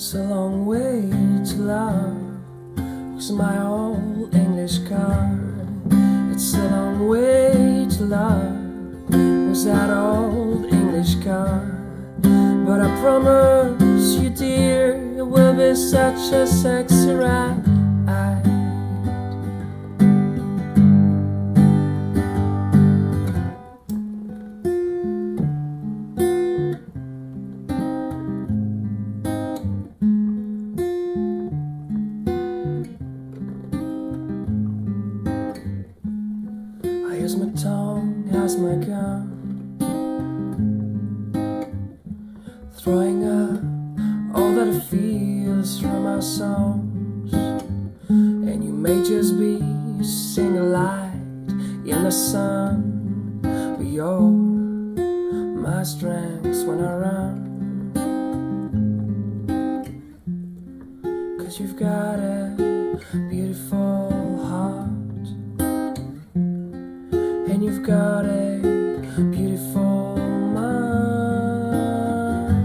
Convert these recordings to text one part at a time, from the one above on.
It's a long way to love was my old English car. It's a long way to love was that old English car. But I promise you, dear, it will be such a sexy ride. I use my tongue as my gun, throwing up all that it feels from our songs. And you may just be a single light in the sun, but you're my strength when I run. 'Cause you've got a beautiful heart, and you've got a beautiful mind.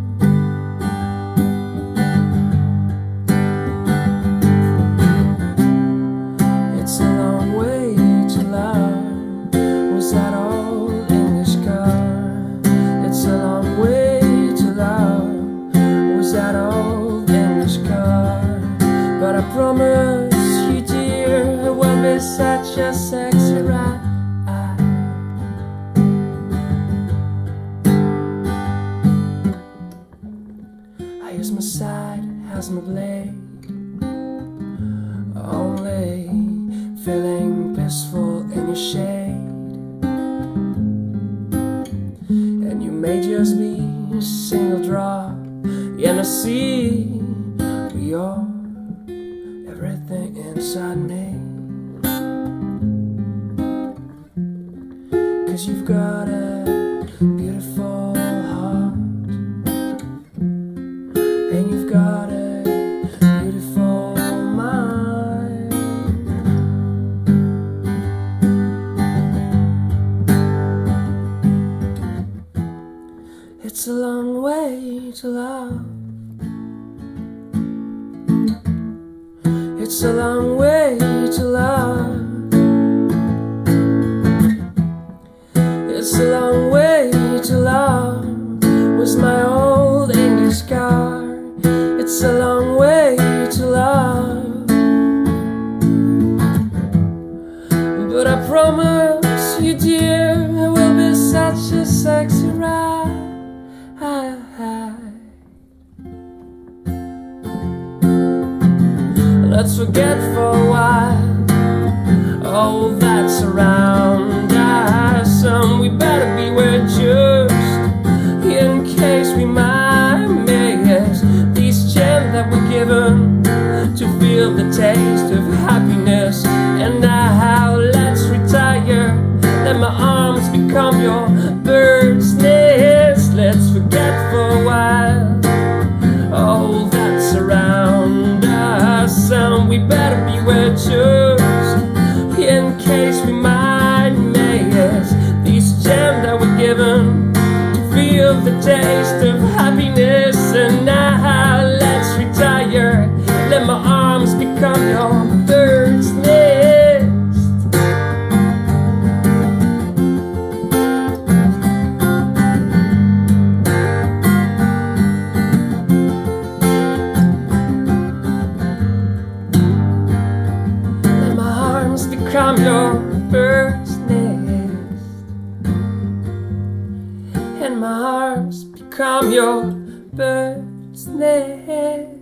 It's a long way to love was that old English car. It's a long way to love was that old English car. But I promise you, dear, it will be such a sexy ride. I use my side as my blade, only feeling peaceful in your shade. And you may just be a single drop in the sea, but you're everything inside me. 'Cause you've got a beautiful heart, and you've got a beautiful mind. It's a long way to love. It's a long way to love. It's a long way to love was my old English car. It's a long way to love, but I promise you, dear, it will be such a sexy ride. Let's forget for a while all that's around us, and we better beware just in case we might miss these gems that we're given to feel the taste of happiness. And now let's retire, let my arms become your bird's nest. Let's forget for a while all that's around us, and we better beware just in case we might miss these gems that we're given to feel the taste of happiness. And now let's retire, let my arms become your bird's nest. Let my arms become your bird's nest, and my arms become your bird's nest.